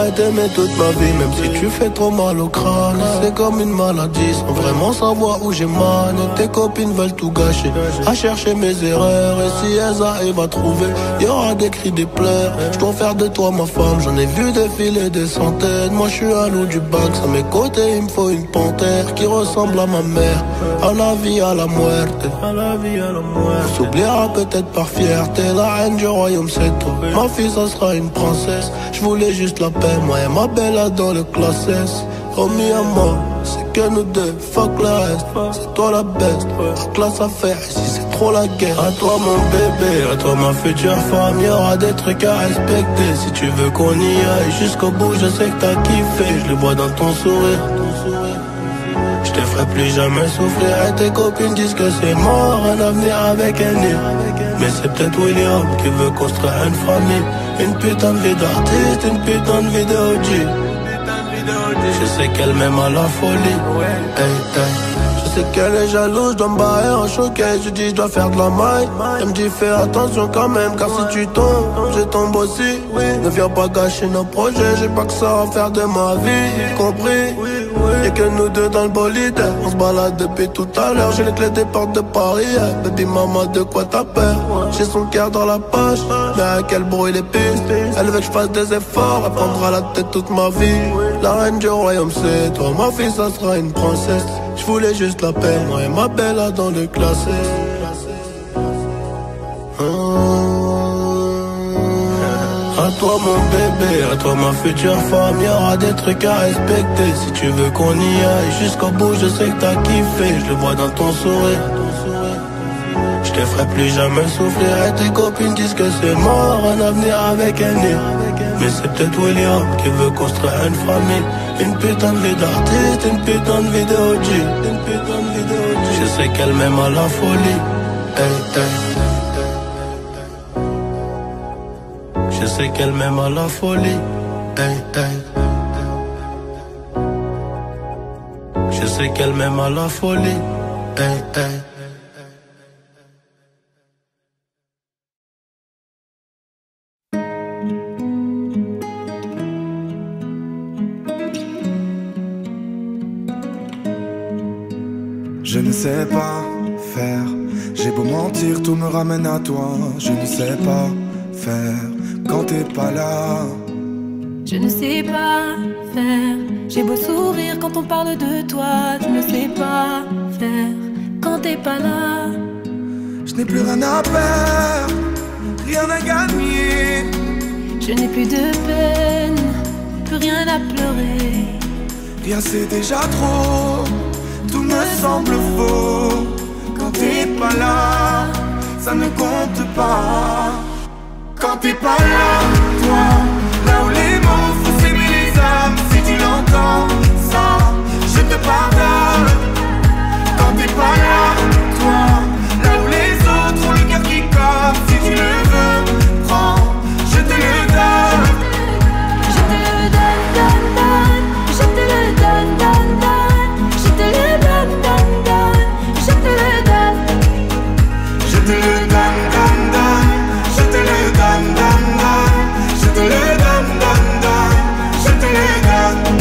j'aimerais t'aimer toute ma vie, même si tu fais trop mal au crâne. C'est comme une maladie, sans vraiment savoir où j'ai mal. Et tes copines veulent tout gâcher, à chercher mes erreurs. Et si elles arrivent à trouver, y'aura des cris, des pleurs. J'dois faire de toi ma femme, j'en ai vu défiler des centaines. Moi je suis un loup du bac, à mes côtés il me faut une panthère qui ressemble à ma mère. À la vie, à la muerte, à la vie, à la muerte. On s'oubliera peut-être par fierté, la reine du royaume c'est toi. Ma fille ça sera une princesse, je voulais juste la paix, moi et ma belle dans le classe S. Oh mi amor, c'est que nous deux, fuck le reste. C'est toi la best, la classe à faire, ici c'est trop la guerre. À toi mon bébé, à toi ma future femme, y'aura des trucs à respecter. Si tu veux qu'on y aille jusqu'au bout, je sais que t'as kiffé, je le vois dans ton sourire. Je te ferai plus jamais souffrir et tes copines disent que c'est mort, un avenir avec un nid. Mais c'est peut-être William qui veut construire une famille. Une putain de vie d'artiste, une putain de vie de OG. Je sais qu'elle m'aime à la folie. Hey, hey. Je sais qu'elle est jalouse, je dois me barrer en showcase. Je dis je dois faire de la maille. Elle me dit fais attention quand même, car si tu tombes, je tombe aussi. Ne viens pas gâcher nos projets, j'ai pas que ça à faire de ma vie, compris? Y'a que nous deux dans le bolide, on se balade depuis tout à l'heure. J'ai les clés des portes de Paris, baby maman de quoi t'as peur? J'ai son cœur dans la poche, mais à quel bruit les pistes. Elle veut que je fasse des efforts, elle prendra la tête toute ma vie. La reine du royaume c'est toi, ma fille ça sera une princesse. Je voulais juste la paix, moi et ma belle là dans le classé. À toi mon bébé, à toi ma future femme, y'aura des trucs à respecter. Si tu veux qu'on y aille jusqu'au bout, je sais que t'as kiffé, je le vois dans ton sourire. Je te ferai plus jamais souffrir et tes copines disent que c'est mort, un avenir avec un nid. Mais c'est peut-être William qui veut construire une famille. Une putain de vie d'artiste, une putain de vie de OG. Je sais qu'elle m'aime à la folie. Hey, hey. Je sais qu'elle m'aime à la folie. Hey, hey. Je sais qu'elle m'aime à la folie. Hey, hey. Je ne sais pas faire, j'ai beau mentir, tout me ramène à toi. Je ne sais pas faire quand t'es pas là. Je ne sais pas faire, j'ai beau sourire quand on parle de toi. Je ne sais pas faire quand t'es pas là. Je n'ai plus rien à perdre, rien à gagner. Je n'ai plus de peine, plus rien à pleurer. Rien c'est déjà trop, tout me semble faux. Quand t'es pas là, ça ne compte pas. Quand t'es pas là, toi, là où les mots font s'aimer les âmes. Si tu l'entends, ça, je te pardonne. Quand t'es pas là, toi, là où les autres ont le cœur qui colle. Si tu le veux, prends, je te le donne. Je te le donne, donne, donne. Je te le donne, donne, donne. Je te le donne, donne, donne. Je te le donne. Je te le donne, donne, donne. Je te le donne, donne, donne. Je te le donne, donne, donne. Je te le donne.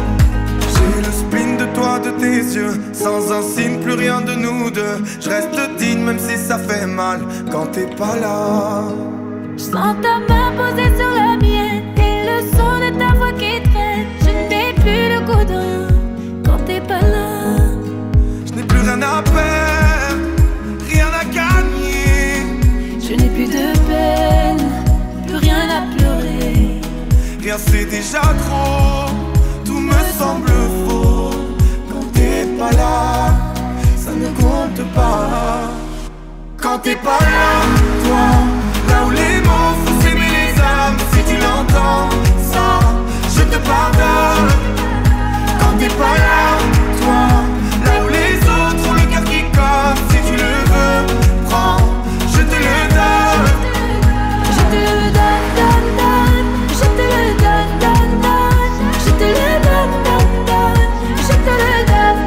J'ai le spleen de toi, de tes yeux. Sans un signe, plus rien de nous deux. Je reste digne même si ça fait mal quand t'es pas là. Je sens ta main posée sur la mienne et le son de ta voix qui traîne. Je n'ai plus le goût de rien quand t'es pas là. Je n'ai plus rien à perdre, rien à gagner. Je n'ai plus de peine, plus rien à pleurer. Rien c'est déjà trop, tout me semble faux. Quand t'es pas là, ça ne compte pas. Quand t'es pas là, toi, là où les mots font s'aimer les âmes. Si tu l'entends, ça, je te pardonne. Quand t'es pas là, toi, là où les autres ont le cœur qui colle. Si tu le veux, prends, je te le donne. Je te le donne, donne, donne. Je te le donne, donne, donne. Je te le donne, donne, donne. Je te le donne.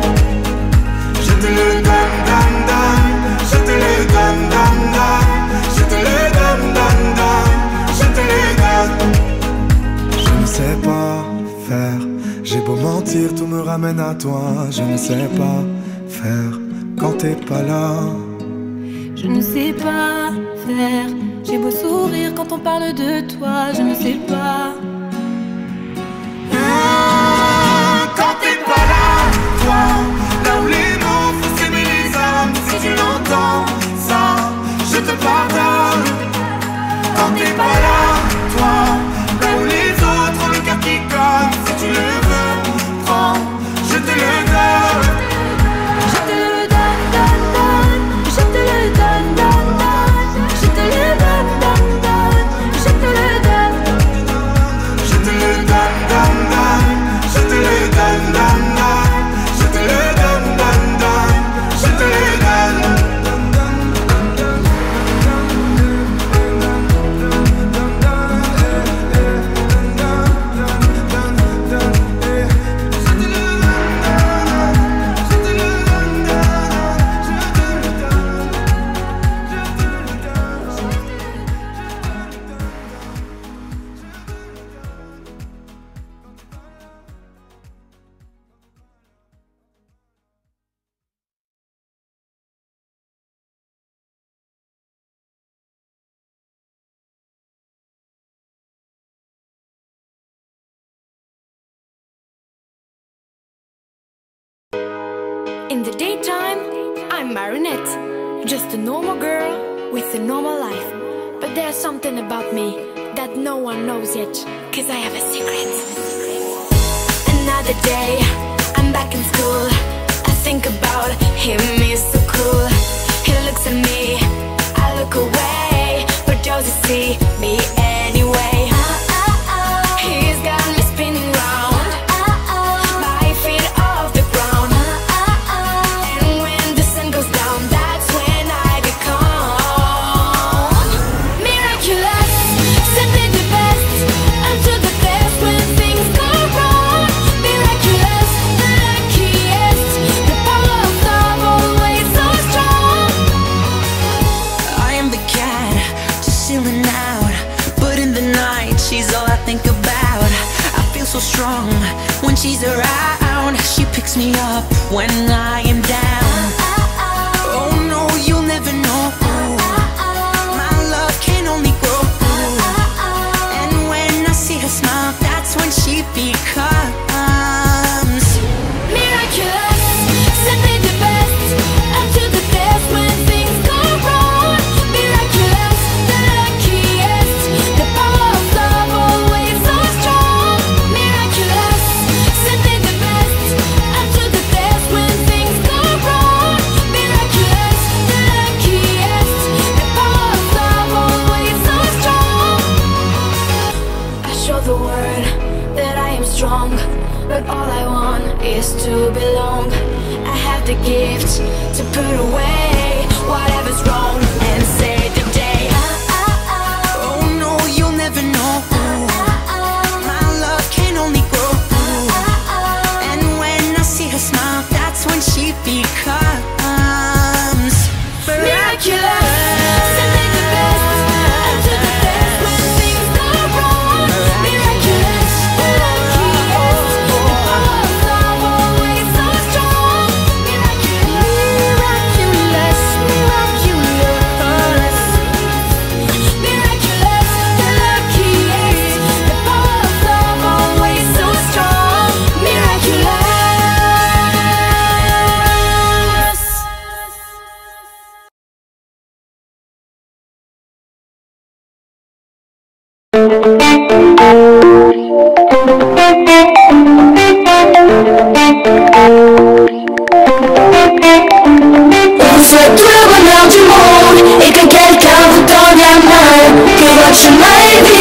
Je te le donne, donne, donne. Je te le donne, donne, donne. Je te le donne, donne, donne. Je te le donne. Je ne sais pas dire, tout me ramène à toi. Je ne sais pas faire quand t'es pas là. Je ne sais pas faire. J'ai beau sourire quand on parle de toi. Je ne sais pas. Quand t'es pas là, toi, là où les mots font s'aimer les âmes. Si tu l'entends, ça, je te pardonne. Quand t'es pas là, toi, là où les autres ont le cœur qui colle. Si tu le veux, prends, je te le donne. Je te le donne, donne, donne. Je te le donne, donne, donne. Je te le donne, donne, donne. Je te le donne. Je te le donne, donne, donne. Je te le donne, donne, donne. Je te le donne, donne, donne. Je te le donne. In the daytime, I'm Marinette, just a normal girl with a normal life. But there's something about me that no one knows yet, cause I have a secret. Another day, I'm back in school. I think about him, he's so cool. He looks at me, I look away, but does he see me anyway? He's got me spinning round, 5 feet off the ground. And when the sun goes down, that's when I become miraculous, simply the best, until the best when things go wrong. Miraculous, the luckiest, the power of love always so strong. I am the cat, just chilling out, but in the night she's all I think about. I feel so strong when she's around. She picks me up when I am down. Oh no, you'll never know. My love can only grow. And when I see her smile, that's when she becomes Miraculous, simply the best, until the best when things go wrong. Miraculous, the luckiest, the power of love always so strong. Miraculous, simply the best, until the best when things go wrong. Miraculous, the luckiest, the power of love always so strong. I show the world that I am strong, but all I want is to belong. I have the gift to put away whatever's wrong and save the day. oh no, you'll never know. My love can only grow. And when I see her smile, that's when she becomes Miraculous, simply the best, until the best when things go wrong. Miraculous, the luckiest, the power of love always so strong. Miraculous, miraculous, miraculous, the luckiest, the power of love always so strong. Miraculous. On souhaite tout le bonheur du monde et que quelqu'un vous tende la main, que votre chemin est